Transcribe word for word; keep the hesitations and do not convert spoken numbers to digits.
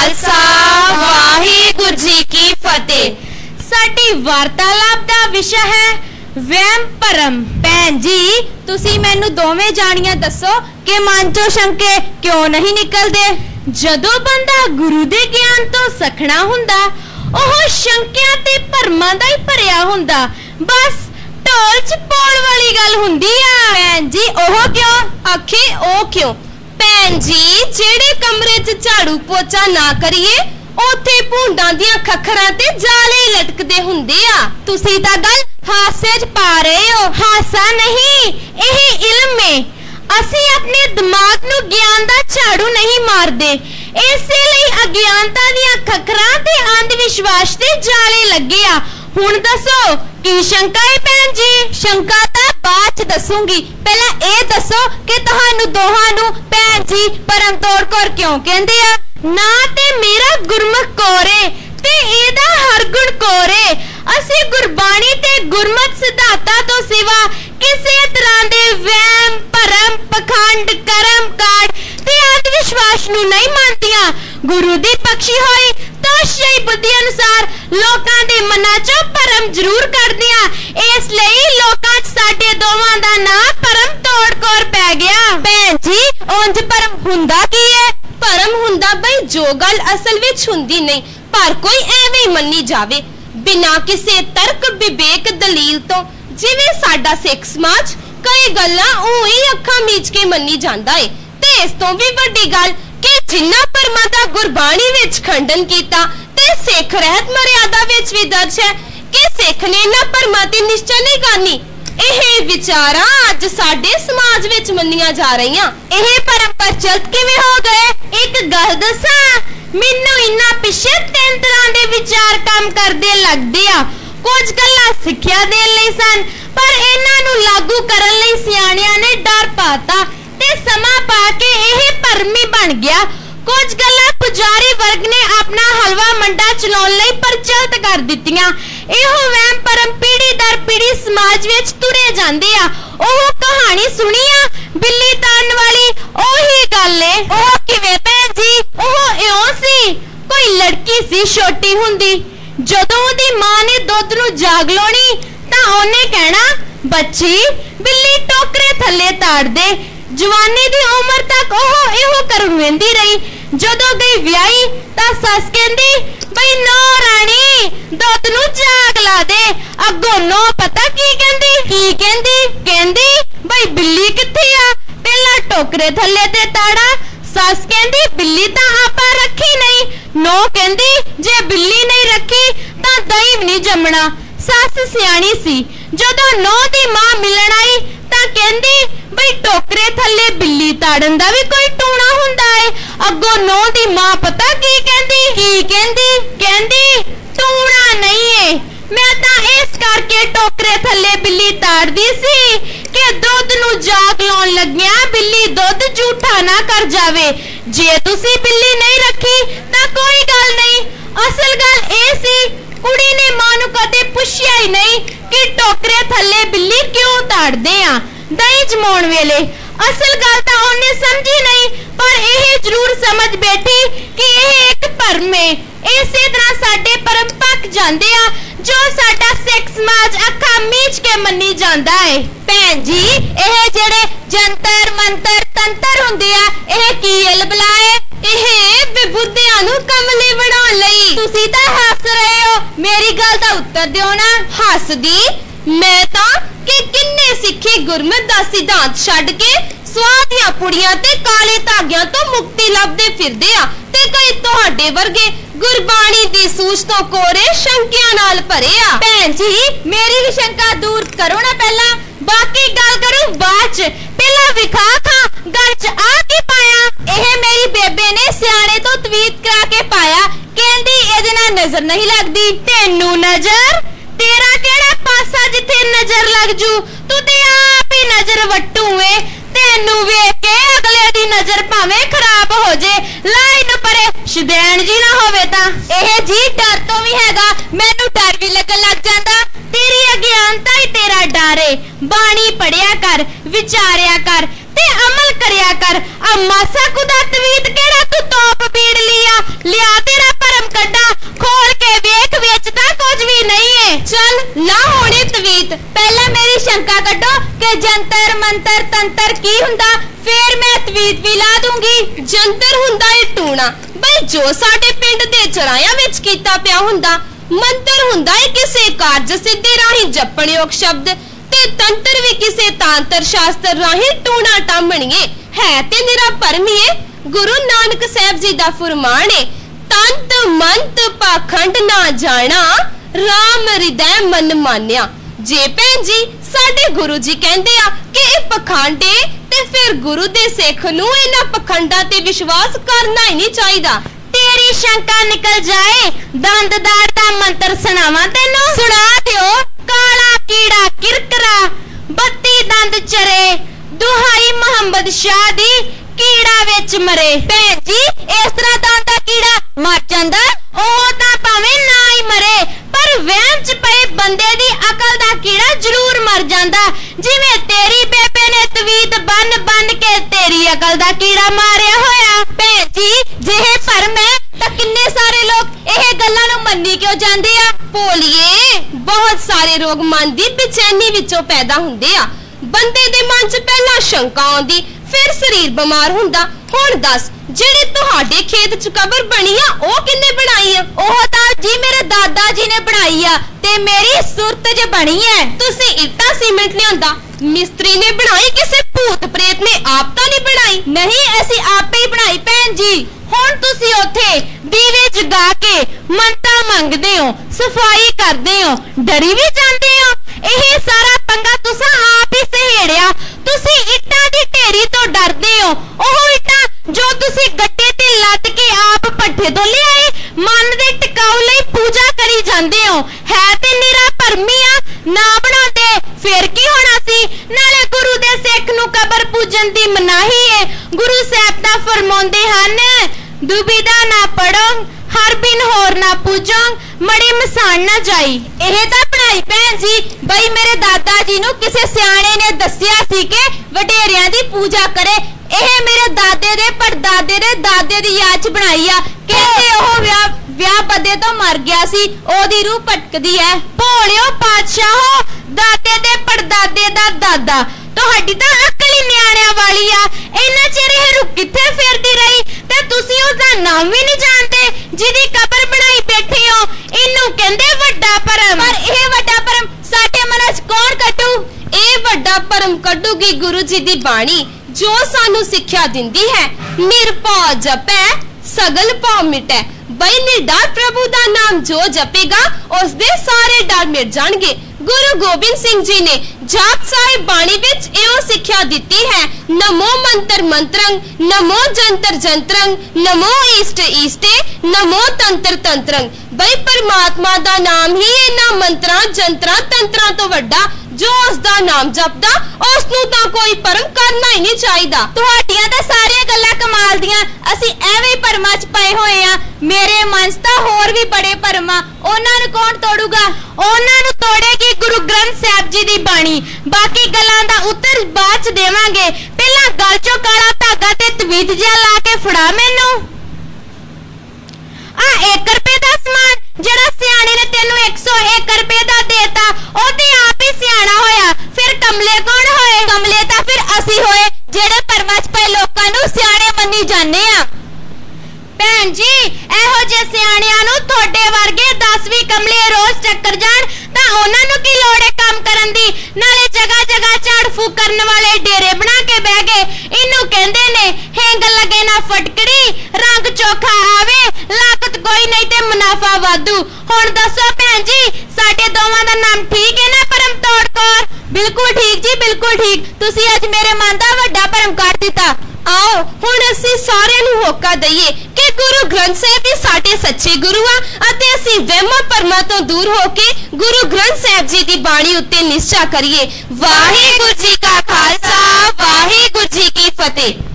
खालसा वाहिगुरू जी की फतेह। साडी वार्तालाप दा विषय है वहम भरम। भैन जी तुसी मैनू दोवें जानियां दसो कि मन चों शंके क्यों नहीं निकलदे? जदों बंदा गुरु दे ज्ञान तो सखना हुंदा ओह शंकियां ते भरमां दा ही भरिया हुंदा। बस ढोल च पौण वाली गल हुंदी आ। भैन जी ओह क्यों? आखे ओ क्यों? भैन जी जेड़े कमरे च झाड़ू पोचा ना करिए ओथे भूंडां दियां खखरां ते जाले लटकदे हुंदे आ। तुसी तां गल हासे च पा रहे हो। हासा नहीं, यह इल्म है। असी अपने दिमाग नू ज्ञान दा झाड़ू नहीं मारदे, इसे लई अज्ञानता दियां खखरां ते अंधविश्वास दे जाले लगे आ। हुण दसो की शंका है भैन जी? शंका तां बाद च दसूंगी, पहला ए दसो कि तुहानू दोहां नू भैन जी परम तोड़ कौर क्यों कहंदे आ? ना ते मेरा गुरमुख कोरे ते एदा हर गुण कोरे। असी गुरबाणी ते गुरमत सिद्धांतां तो सिवा किसी तरह दे वहम भरम पखंड करम काड़ ते अंधविश्वास नू नहीं मानदियां। गुरु दी बख्शी होई तो सही बुद्धि अनुसार लोकां दे मनां चों भरम जरूर करदियां। इस लई लोकां च साडे दोवां दा नां परम तोड़ कौर पै गया। भैन जी उंज परम हुंदा की है? परम हुंदा बई जो गल असल विच हुंदी नहीं पर कोई एवें मन्नी जावे बिना किसी तर्क विवेक दलील तो। जिवें साडा सिख समाज कई गल्लां उही अखां मीच के मन्नी जांदा है ते इस तों भी वड्डी गल कि जिन्ना भरमां दा गुरबाणी विच खंडन कीता ते सिख रहत मर्यादा विच भी दर्ज है कि सिख ने इन्हां भरमां ते निश्चय नहीं करनी। ਇਹ ਵਿਚਾਰਾਂ ਅੱਜ ਸਾਡੇ ਸਮਾਜ ਵਿੱਚ ਮੰਨੀਆਂ ਜਾ ਰਹੀਆਂ। ਇਹ ਭਰਮ ਪ੍ਰਚਲਿਤ ਕਿਵੇਂ ਹੋ ਗਏ? ਇੱਕ ਗੱਲ ਦੱਸਾਂ, ਮੈਨੂੰ ਇੰਨਾ ਪਿੱਛੇ ਤਿੰਨ ਤਰ੍ਹਾਂ ਦੇ ਵਿਚਾਰ ਕੰਮ ਕਰਦੇ ਲੱਗਦੇ ਆ। ਕੁਝ ਗੱਲਾਂ ਸਿੱਖਿਆ ਦੇਣ ਲਈ ਸਨ ਪਰ ਇਹਨਾਂ ਨੂੰ ਲਾਗੂ ਕਰਨ ਲਈ ਸਿਆਣਿਆਂ ਨੇ ਡਰ ਪਾਤਾ ਤੇ ਸਮਾਂ ਪਾ ਕੇ ਇਹ ਭਰਮੀ ਬਣ ਗਿਆ। ਕੁਝ ਗੱਲਾਂ ਪੁਜਾਰੀ ਵਰਗ ਨੇ ਆਪਣਾ ਹਲਵਾ ਮੰਡਾ ਚਲਾਉਣ ਲਈ ਪ੍ਰਚਲਿਤ ਕਰ ਦਿੱਤੀਆਂ। ਇਹੋ ਵਹਿਮ ਭਰਮ ਪੀੜੀ ਦਰ ਪੀੜੀ ਸਮਾਜ ਵਿੱਚ ਤੁਰੇ ਜਾਂਦੇ ਆ। ਉਹ ਕਹਾਣੀ ਸੁਣੀ ਆ ਬਿੱਲੀ ਤਾੜਨ ਵਾਲੀ? ਉਹੀ ਗੱਲ ਏ। ਉਹ ਕਿਵੇਂ ਭੈਣ ਜੀ? ਉਹ ਇਉਂ ਸੀ, ਕੋਈ ਲੜਕੀ ਸੀ ਛੋਟੀ ਹੁੰਦੀ, ਜਦੋਂ ਉਹਦੀ ਮਾਂ ਨੇ ਦੁੱਧ ਨੂੰ ਜਾਗ ਲਾਉਣੀ ਤਾਂ ਉਹਨੇ ਕਹਿਣਾ ਬੱਚੀ ਬਿੱਲੀ ਟੋਕਰੇ ਥੱਲੇ ਤਾੜ ਦੇ। ਜਵਾਨੀ ਦੀ ਉਮਰ ਤੱਕ ਉਹ ਇਹੋ ਕਰਨ ਵੇਂਦੀ ਰਹੀ। ਜਦੋਂ ਗਈ ਵਿਆਹੀ ਤਾਂ ਸੱਸ ਕਹਿੰਦੀ ਬਈ ਨੋ ਰਾਣੀ ਦੁੱਧ ਨੂੰ ਜਾਗ ਲਾ ਦੇ। ਅੱਗੋਂ ਨੋ ਪਤਾ ਕੀ ਕਹਿੰਦੀ? ਕੀ ਕਹਿੰਦੀ? ਕਹਿੰਦੀ ਬਈ ਬਿੱਲੀ ਕਿੱਥੇ ਆ? ਪਹਿਲਾਂ ਟੋਕਰੇ ਥੱਲੇ ਤੇ ਤਾੜਾ। ਸੱਸ ਕਹਿੰਦੀ ਬਿੱਲੀ ਤਾਂ ਆਪਾਂ ਰੱਖੀ ਨਹੀਂ। ਨੋ ਕਹਿੰਦੀ ਜੇ ਬਿੱਲੀ ਨਹੀਂ ਰੱਖੀ ਤਾਂ ਦਹੀਂ ਵੀ ਨਹੀਂ ਜੰਮਣਾ। ਸੱਸ ਸਿਆਣੀ ਸੀ। ਜਦੋਂ ਨੋ ਦੀ ਮਾਂ ਮਿਲਣ ਆਈ ਤਾਂ ਕਹਿੰਦੀ ਬਈ ਟੋਕਰੇ ਥੱਲੇ ਬਿੱਲੀ ਤਾੜਨ ਦਾ ਵੀ ਕੋਈ ਟੂਣਾ ਹੁੰਦਾ ਏ। ਅੱਗੋਂ ਨੋ ਦੀ ਮਾਂ ਪਤਾ ਕੀ ਕਹਿੰਦੀ? ਕੀ ਕਹਿੰਦੀ? ਕਹਿੰਦੀ ਟੂਣਾ ਨਹੀਂ ਏ, ਮੈਂ ਤਾਂ ਇਸ ਕਰਕੇ ਟੋਕਰੇ ਥੱਲੇ ਬਿੱਲੀ ਤਾੜਦੀ ਸੀ ਕਿ ਦੁੱਧ ਨੂੰ ਜਾਗ ਲਾਉਣ ਲੱਗਿਆ ਬਿੱਲੀ ਦੁੱਧ ਝੂਠਾ ਨਾ ਕਰ ਜਾਵੇ। ਜੇ ਤੁਸੀਂ ਬਿੱਲੀ ਨਹੀਂ ਰੱਖੀ ਤਾਂ ਕੋਈ ਗੱਲ ਨਹੀਂ। ਅਸਲ ਗੱਲ ਇਹ ਸੀ ਕੁੜੀ ਨੇ ਮਾਂ ਨੂੰ ਕਦੇ ਪੁੱਛਿਆ ਹੀ ਨਹੀਂ ਕਿ ਟੋਕਰੇ ਥੱਲੇ ਬਿੱਲੀ ਕਿਉਂ ਤਾੜਦੇ ਆ ਦਹੀਂ ਜਮਾਉਣ ਵੇਲੇ। ਅਸਲ ਗੱਲ ਤਾਂ ਉਹਨੇ ਸਮਝੀ ਨਹੀਂ ਪਰ ਇਹ ਜ਼ਰੂਰ ਸਮਝ ਬੈਠੀ ਕਿ ਇਹ ਇੱਕ ਭਰਮ ਹੈ। ਇਸੇ ਤਰ੍ਹਾਂ ਸਾਡੇ ਪਰਮ ਪੱਕ ਜਾਂਦੇ ਆ ਜੋ ਸਾਡਾ ਸਿੱਖ ਸਮਾਜ ਅੱਖਾਂ ਮੀਚ ਕੇ ਮੰਨੀ ਜਾਂਦਾ ਹੈ। ਭੈਣ ਜੀ ਇਹ ਜਿਹੜੇ ਜੰਤਰ ਮੰਤਰ ਤੰਤਰ ਹੁੰਦੇ ਆ ਇਹ ਕੀ ਇਲ ਬਲਾਏ? ਇਹ ਬੇਬੁੱਧਿਆਂ ਨੂੰ ਕਮਲੀ ਬਣਾਉਣ ਲਈ। ਤੁਸੀਂ ਤਾਂ ਹੱਸ ਰਹੇ ਹੋ, ਮੇਰੀ ਗੱਲ ਦਾ ਉੱਤਰ ਦਿਓ ਨਾ। ਹੱਸਦੀ ਮੈਂ ਤਾਂ ਕਿ ਕਿੰਨੇ ਸਿੱਖੇ ਗੁਰਮਤ ਦਾ ਸਿਧਾਂਤ ਛੱਡ ਕੇ ਸਵਾਦੀਆਂ ਪੁੜੀਆਂ ਤੇ ਕਾਲੇ ਧਾਗਿਆਂ ਤੋਂ ਮੁਕਤੀ ਲੱਭਦੇ ਫਿਰਦੇ ਆ ਤੇ ਕਈ ਤੁਹਾਡੇ ਵਰਗੇ ਗੁਰਬਾਣੀ ਦੀ ਸੂਝ ਤੋਂ ਕੋਰੇ ਸ਼ੰਕਿਆਂ ਨਾਲ ਭਰੇ ਆ। ਭੈਣ ਜੀ ਮੇਰੀ ਵੀ ਸ਼ੰਕਾ ਦੂਰ ਕਰੋ ਨਾ ਪਹਿਲਾਂ, ਬਾਕੀ ਗੱਲ ਕਰੂੰ ਬਾਅਦ ਚ। ਪਹਿਲਾਂ ਵਿਖਾ ਖਾਂ ਗੱਲ ਚ ਆ ਕੀ ਪਾਇਆ? ਇਹ ਮੇਰੀ ਬੇਬੇ ਨੇ ਸਿਆਣੇ ਤੋਂ ਤਵੀਤ ਕਰਾ ਕੇ ਪਾਇਆ। ਕਹਿੰਦੀ ਇਹਦੇ ਨਾਲ ਨਜ਼ਰ ਨਹੀਂ ਲੱਗਦੀ। ਤੈਨੂੰ ਨਜ਼ਰ? ਤੇਰਾ ਕਿਹੜਾ ਪਾਸਾ ਜਿੱਥੇ ਨਜ਼ਰ ਲੱਗ ਜੂ? ਤੂੰ ਤੇ ਆਪ ਹੀ ਨਜ਼ਰ ਵੱਟੂ ਏ। ਤੈਨੂੰ ਵੇਖ ਕੇ ਅਗਲੇ ਦੀ ਨਜ਼ਰ ਭਾਵੇਂ ਖਰਾਬ ਹੋ ਜੇ ਲਾਈਨ ਪਰੇ ਸ਼ਦੈਣ ਜੀ ਨਾ ਹੋਵੇ ਤਾਂ। ਇਹ ਜੀ ਡਰ ਤੋਂ ਵੀ ਹੈਗਾ, ਮੈਨੂੰ ਡਰ ਵੀ ਲੱਗਣ ਲੱਗ ਜਾਂਦਾ। तेरी अज्ञानता ही तेरा डर है। बाणी पढ़िया कर, विचारिया कर ते अमल करिया कर। अब मासा कुदा तवीत केड़ा तू तोप पीड़ लिया लिया जो साडे पिंड दे चराइयां विच कीता पिया हुंदा। मंत्र हुंदा है किसे कारज सिद्धि राही जपणयोग शब्द, ते तंत्र भी किसे तांत्र शास्त्र राही टूणा टामणीए है ते निरा परमीए। गुरु नानक साहब जी दा फरमान है, तंत मंत पाखंड ना जाना, राम हृदय मन मान्या। जे भैन जी साडे गुरु जी कहंदे आ कि इह पखंड है ते फिर गुरु दे सिख नूं इन्हां पखंडां ते विश्वास करना ही नहीं चाहिदा। तेरी शंका निकल जाए, दंददार दा मंत्र सुनावा तेनू। सुना दियो। काला कीड़ा किरकरा, बत्ती दंद चरे, दुहाई मोहम्मद शाह दी, कीड़ा विच मरे। भैन जी इस तरह दा कीड़ा मर जांदा, ओह तां भावें ना ही मरे, पर वहम च पए बंदे दी अकल दा कीड़ा जरूर मर जांदा। जिवें तेरी बेबे ने तवीत बन बन के तेरी अकल दा कीड़ा मारिया होया। भैन जी जे भरम है तां किन्ने सारे लोग इह गल्लां नूं मन्नी क्यों जांदे आ? भोलिए बहुत सारे रोग मन दी बेचैनी विचों पैदा हुंदे आ। बंदे दे मन च पहला शंका आउंदी, फिर शरीर बीमार हुंदा। हुण दस जेड़ी तुहाडे खेत च कबर बनी आ ओह किन्ने बनाई आ? ओह तां जी मेरे दादा जी ने बनाई आ ते मेरी सुरत च बनी है। तुसी इट्टा सीमेंट लियांदा, मिस्त्री ने बनाई, किसे भूत प्रेत ने आप तां नहीं बनाई? नहीं असी आपे ही बनाई भैन जी। हुण तुसी ओथे दीवे जगा के मनता मंगदे हो, सफाई करदे हो, डरी भी जांदे हो। यह सारा पंगा तुसा आप ही सहेड़िया। तुसी इट्टां दी ढेरी तो डरदे हो, ओह इट्टां जो तुसी गट्टे ते लद के आप पट्ठे तो ले आए, मन दे टिकाऊ लई पूजा करी जांदे हो। है ते निरा भरमी आ, ना बनांदे फिर की होना सी? नाले गुरु दे सिख नूं कबर पूजन दी मनाही है। गुरु साहब दा फरमाउंदे हन, दुबिधा ना पढ़ो, हर बिन होर ना पूजो, मड़ी मसान ना जाई। एह तां बनाई भैन जी बई मेरे दादा जी नूं किसे सियाणे ने दस्सिया सी कि वडेरियां दी पूजा करे। एह मेरे दादे दे परदादे दे दादे दी याद च बनाई आ। कहते ओह विआह विआह बदे तो मर गया सी, ओदी रूह भटकदी है। भोलियो पातशाहो, दादे दे परदादे दा दादा, तुहाडी तां अकल ही नियाणिਆਂ वाली आ। इन्ना चिर इह रूह कित्थे फिरदी रही ते तुसीं उसदा नाम भी नहीं जानदे जिहदी कबर बनाई बैठे हो। इन्नू कहंदे वड्डा भरम। पर इह वड्डा भरम साडे मनां च कौन कड्डू? ਇਹ ਵੱਡਾ ਭਰਮ ਕੱਢੂਗੀ ਗੁਰੂ ਜੀ ਦੀ ਬਾਣੀ, ਜੋ ਸਾਨੂੰ ਸਿੱਖਿਆ ਦਿੰਦੀ ਹੈ, ਨਿਰਭਉ ਜਪੈ ਸਗਲ ਭਉ ਮਿਟੈ। ਬਈ ਨਿਡਰ ਪ੍ਰਭੂ ਦਾ ਨਾਮ ਜੋ ਜਪੇਗਾ ਉਸ ਦੇ ਸਾਰੇ ਡਰ ਮਿਟ ਜਾਣਗੇ। ਗੁਰੂ ਗੋਬਿੰਦ ਸਿੰਘ ਜੀ ਨੇ ਜਾਪ ਸਾਹਿਬ ਬਾਣੀ ਵਿੱਚ ਇਹੋ ਸਿੱਖਿਆ ਦਿੱਤੀ ਹੈ, ਨਮੋ ਮੰਤਰ ਮੰਤਰੰ, ਨਮੋ ਜੰਤਰ ਜੰਤਰੰ, ਨਮੋ ਈਸ਼ਟ ਈਸ਼ਟੇ, ਨਮੋ ਤੰਤਰ ਤੰਤਰੰ। ਬਈ ਪਰਮਾਤਮਾ ਦਾ ਨਾਮ ਹੀ ਇਹਨਾਂ ਮੰਤਰਾਂ ਜੰਤਰਾਂ ਤੰਤਰਾਂ ਤੋਂ ਵੱਡਾ। जो उसदा नाम जपदा उसनू तां कोई भरम करना ही नहीं चाहिदा। तुहाडियां तां सारियां गल्लां कमाल दियां, असी एवें ही भरमां च पए होए आ। मेरे मन च तां होर भी बड़े भरम आ, उन्हां नू कौन तोड़ूगा? उन्हां नू तोड़ेगी गुरु ग्रंथ साहब जी दी बाणी। बाकी गल्लां दा उत्तर बाद च देवांगे, पहला गल चों काला धागा ते तवीत जिहा ला के फड़ा मैनू। आ एक रुपए दा समान जेड़ा सियाणे ने तेनू एक सौ एक रुपए दा देता, ओ ते आप ही सियाणा होया। फिर कमले कौन होए? कमले तां फिर असी होए जेड़े भरमां च पए लोकां नू सियाणे मन्नी जाने आ। भैन जी एहो जे सियाणियां नू थोड़े वर्गे दस भी कमले रोज टक्कर जान तां उन्हां नू की लोड़ है काम करन दी? नाले जगह जगह झाड़ फूक करन वाले डेरे बना के बह गए। इनू कहंदे ने हेंग लगे ना फटकड़ी, रंग चोखा आवे, लागत कोई नहीं ते मुनाफा वाधू। हुण दसो भैन जी साडे दोवां दा नाम ठीक है ना परम तोड़ कौर? बिल्कुल ठीक जी बिल्कुल ठीक। तुसी अज मेरे मन दा वड्डा भरम कढ दिता। आओ हुण असीं सारिआं नूं होका दईए कि गुरु ग्रंथ साहिब ही साडे सच्चे गुरु आ अते असीं वਹਿਮਾਂ ਭਰਮਾਂ ਤੋਂ दूर होके गुरु ग्रंथ साहिब जी दी बाणी उत्ते निश्चा करिए। वाहिगुरू जी का खालसा, वाहिगुरू जी की फतेह।